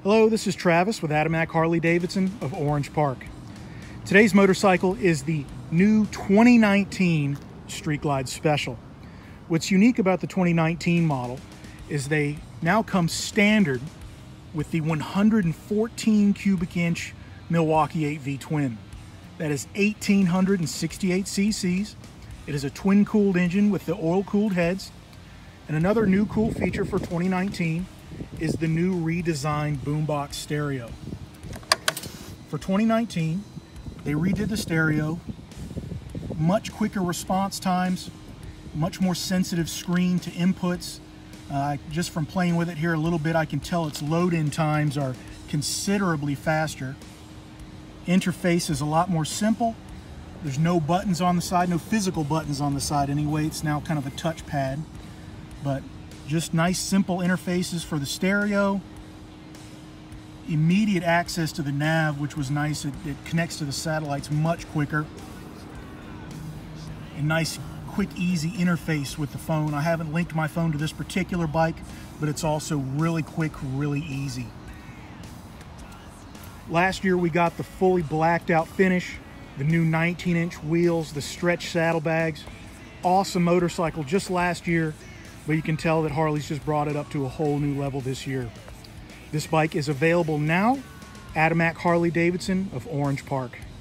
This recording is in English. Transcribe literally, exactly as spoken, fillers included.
Hello, this is Travis with Adamak Harley-Davidson of Orange Park. Today's motorcycle is the new twenty nineteen Street Glide Special. What's unique about the twenty nineteen model is they now come standard with the one hundred fourteen cubic inch Milwaukee eight V twin. That is one thousand eight hundred sixty-eight c c's. It is a twin cooled engine with the oil cooled heads. And another new cool feature for twenty nineteen is the new redesigned boombox stereo. For twenty nineteen, they redid the stereo, much quicker response times, much more sensitive screen to inputs. Uh, just from playing with it here a little bit, I can tell its load-in times are considerably faster. Interface is a lot more simple. There's no buttons on the side, no physical buttons on the side anyway. It's now kind of a touchpad, but just nice simple interfaces for the stereo. Immediate access to the nav, which was nice. It, it connects to the satellites much quicker. A nice, quick, easy interface with the phone. I haven't linked my phone to this particular bike, but it's also really quick, really easy. Last year we got the fully blacked out finish, the new nineteen inch wheels, the stretch saddlebags. Awesome motorcycle just last year, but you can tell that Harley's just brought it up to a whole new level this year. This bike is available now. Adamak Harley-Davidson of Orange Park.